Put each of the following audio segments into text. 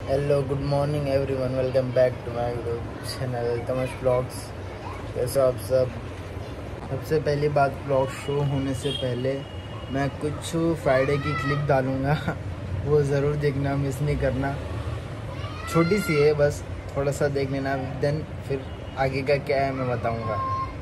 Hello good morning everyone, welcome back to my YouTube channel तमश blogs. कैसे आप सब। सबसे पहली बात, ब्लॉग शो होने से पहले मैं कुछ फ्राइडे की क्लिप डालूँगा, वो ज़रूर देखना, मिस नहीं करना। छोटी सी है, बस थोड़ा सा देख लेना, देन फिर आगे का क्या है मैं बताऊँगा।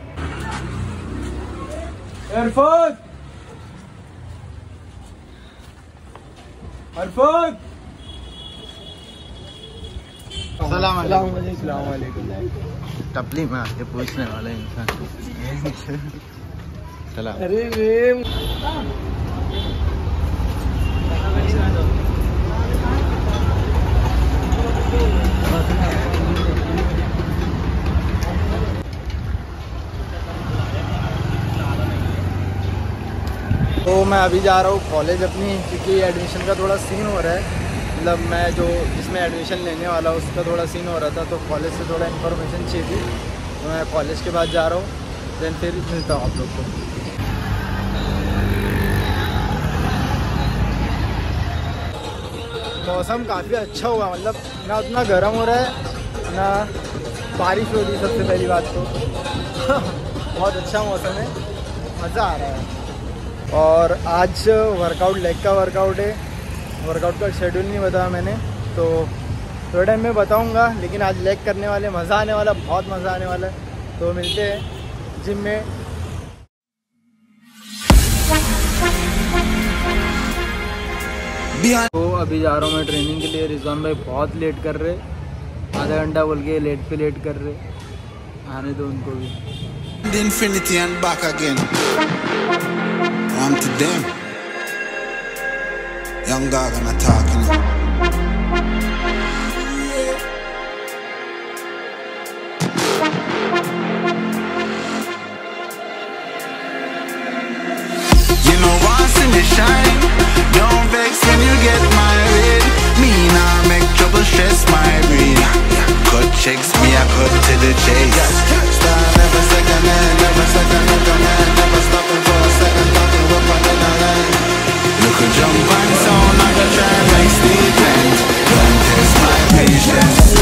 अस्सलाम वालेकुम। टपली में आके पूछने वाला इंसान। चला। अरे तो मैं अभी जा रहा हूँ कॉलेज अपनी, क्योंकि एडमिशन का थोड़ा सीन हो रहा है। मतलब मैं जो जिसमें एडमिशन लेने वाला उसका थोड़ा सीन हो रहा था, तो कॉलेज से थोड़ा इन्फॉर्मेशन चाहिए थी, तो मैं कॉलेज के बाद जा रहा हूँ। देन फिर मिलता हूँ आप लोग को। मौसम काफ़ी अच्छा हुआ, मतलब ना उतना गर्म हो रहा है ना बारिश हो रही। सबसे पहली बात तो बहुत अच्छा मौसम है, मज़ा आ रहा है। और आज वर्कआउट, लेग का वर्कआउट है। वर्कआउट का शेड्यूल नहीं बताया मैंने, तो थोड़े टाइम में बताऊंगा। लेकिन आज लेग करने वाले, मज़ा आने वाला, बहुत मज़ा आने वाला है। तो मिलते हैं जिम में। तो अभी जा रहा हूँ मैं ट्रेनिंग के लिए। रिजवान भाई बहुत लेट कर रहे, आधा घंटा बोल के लेट पे लेट कर रहे। आने दो उनको भी। Infinity and back again. On to them. Young dog and talking. You know once in the shine, don't vex when you get married. Me nah make trouble, stress my brain. Cut checks, me I cut to the chase. Start never second hand, never second hand, never stopping for a second, talking up on the line. Look a jump and sound, I can try and make statement. Don't test my patience.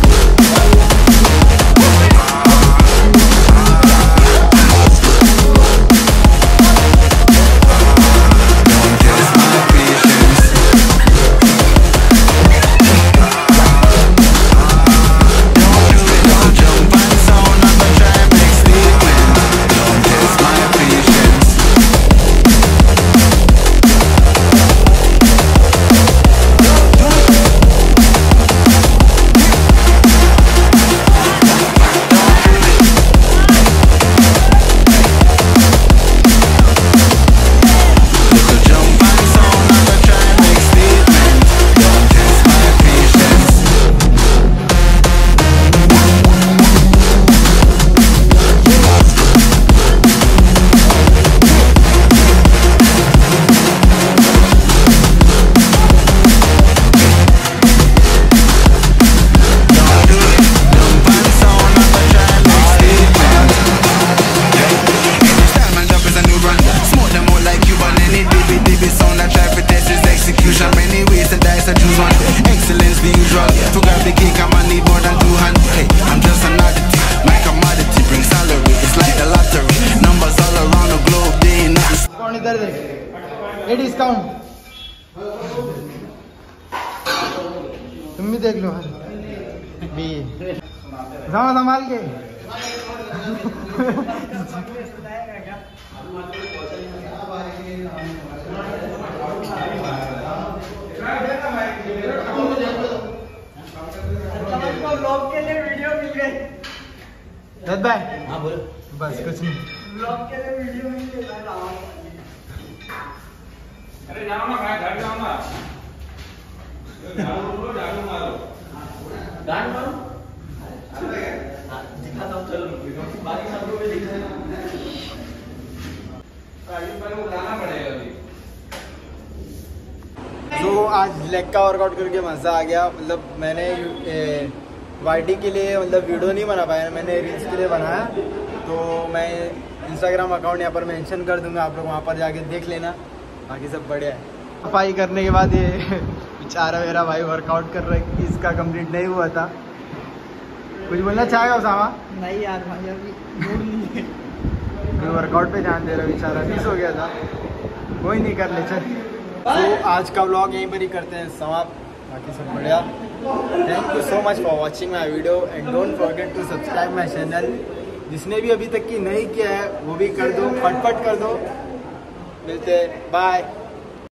ये discount तुम भी देख लो भी, संभाल के। Blog के लिए video मिल गई। भाई हाँ बोलो। बस कुछ नहीं, ब्लॉग के लिए वीडियो मिल गई। अरे जाओ ना, मैं घर जाऊंगा। झाड़ू मारो। झाड़ू मारो। दिखाता हूँ, चलो बाकी सब लोग दिखा है। अभी बुलाना पड़ेगा अभी। तो आज लेग का वर्कआउट करके मज़ा आ गया। मतलब मैंने वाईटी के लिए मतलब वीडियो नहीं बना पाया, मैंने रील्स के लिए बनाया। तो मैं इंस्टाग्राम अकाउंट यहाँ पर मेंशन कर दूंगा, आप लोग वहाँ पर जाके देख लेना। बाकी सब बढ़िया है। सफाई करने के बाद ये बेचारा मेरा भाई वर्कआउट कर रहा है कि इसका कंप्लीट नहीं हुआ था। कुछ बोलना चाहेगा उसामा? नहीं यार भाई अभी मूड नहीं है। वर्कआउट पे ध्यान दे रहा बेचारा, मिस हो गया था। कोई नहीं, कर ले चल। तो आज का व्लॉग यहीं पर ही करते हैं समाप्त। बाकी सब बढ़िया। Thank you so much for watching my video and don't forget to subscribe my channel. जिसने भी अभी तक की नहीं किया है वो भी कर दो, फटफट कर दो। मिलते हैं, बाय।